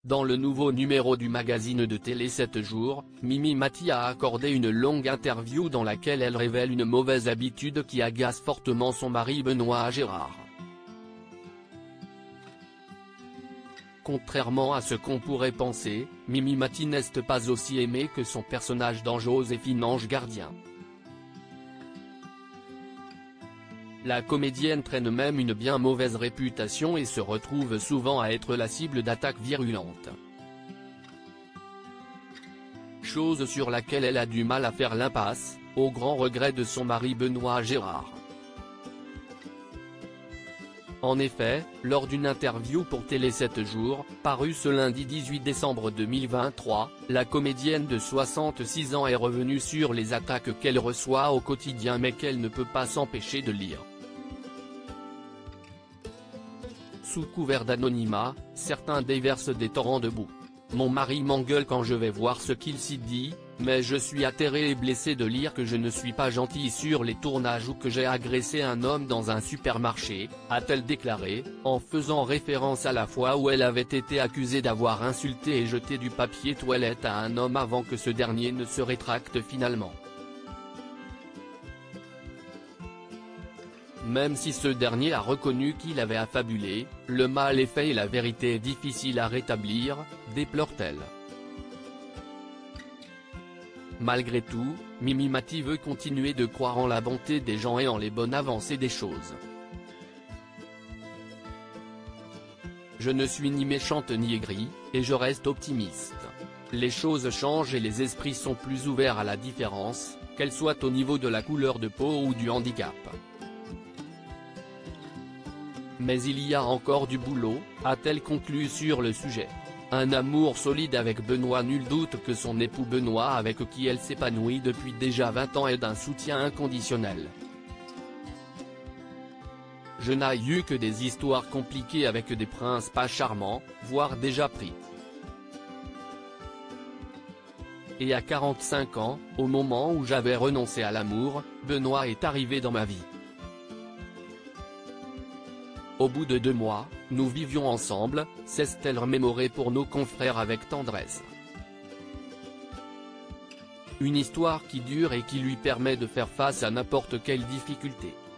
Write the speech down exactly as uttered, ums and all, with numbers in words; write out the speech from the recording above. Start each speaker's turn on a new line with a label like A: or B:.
A: Dans le nouveau numéro du magazine de Télé sept jours, Mimi Mati a accordé une longue interview dans laquelle elle révèle une mauvaise habitude qui agace fortement son mari Benoît Gérard. Contrairement à ce qu'on pourrait penser, Mimi Mati n'est pas aussi aimée que son personnage dans Joséphine Ange Gardien. La comédienne traîne même une bien mauvaise réputation et se retrouve souvent à être la cible d'attaques virulentes. Chose sur laquelle elle a du mal à faire l'impasse, au grand regret de son mari Benoît Gérard. En effet, lors d'une interview pour Télé sept jours, parue ce lundi dix-huit décembre deux mille vingt-trois, la comédienne de soixante-six ans est revenue sur les attaques qu'elle reçoit au quotidien mais qu'elle ne peut pas s'empêcher de lire. Sous couvert d'anonymat, certains déversent des torrents de boue. Mon mari m'engueule quand je vais voir ce qu'il s'y dit, mais je suis atterré et blessé de lire que je ne suis pas gentille sur les tournages ou que j'ai agressé un homme dans un supermarché, a-t-elle déclaré, en faisant référence à la fois où elle avait été accusée d'avoir insulté et jeté du papier toilette à un homme avant que ce dernier ne se rétracte finalement. Même si ce dernier a reconnu qu'il avait affabulé, le mal est fait et la vérité est difficile à rétablir, déplore-t-elle. Malgré tout, Mimi Mati veut continuer de croire en la bonté des gens et en les bonnes avancées des choses. Je ne suis ni méchante ni aigrie, et je reste optimiste. Les choses changent et les esprits sont plus ouverts à la différence, qu'elle soit au niveau de la couleur de peau ou du handicap. Mais il y a encore du boulot, a-t-elle conclu sur le sujet. Un amour solide avec Benoît, nul doute que son époux Benoît avec qui elle s'épanouit depuis déjà vingt ans est d'un soutien inconditionnel. Je n'ai eu que des histoires compliquées avec des princes pas charmants, voire déjà pris. Et à quarante-cinq ans, au moment où j'avais renoncé à l'amour, Benoît est arrivé dans ma vie. Au bout de deux mois, nous vivions ensemble, s'est-elle remémorée pour nos confrères avec tendresse. Une histoire qui dure et qui lui permet de faire face à n'importe quelle difficulté.